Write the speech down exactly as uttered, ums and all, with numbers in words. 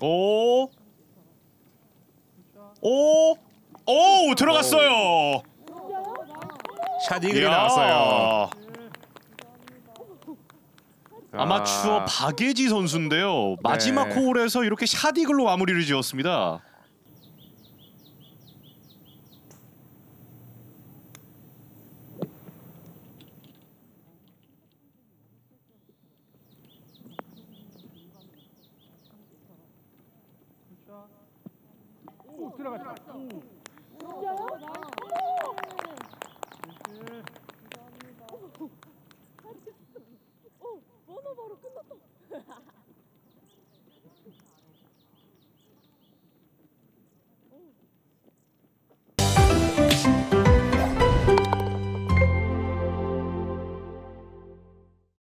오, 오, 오 들어갔어요. 샷 이글이 나왔어요. 아마추어 아. 박예지 선수인데요. 마지막 네. 홀에서 이렇게 샷 이글로 마무리를 지었습니다. 오, 들어갔다. 번호 바로 끝났다.